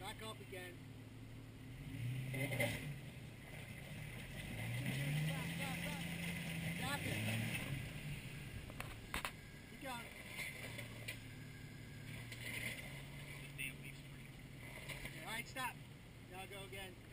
Back up again. Stop it. Keep going. Damn leaf spring. Alright, stop. Now go again.